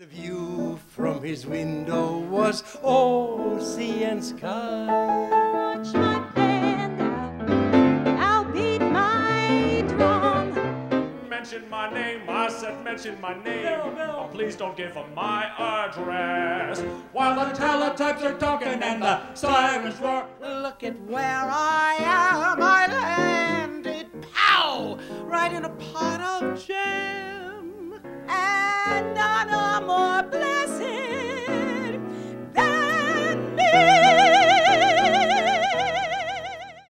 The view from his window was all sea and sky. Watch my band out, I'll beat my drum. Mention my name, I said mention my name. No. Oh, please don't give them my address. While the teletypes are talking and the sirens roar. Look at where I am, I landed, pow, right in a pot of jam.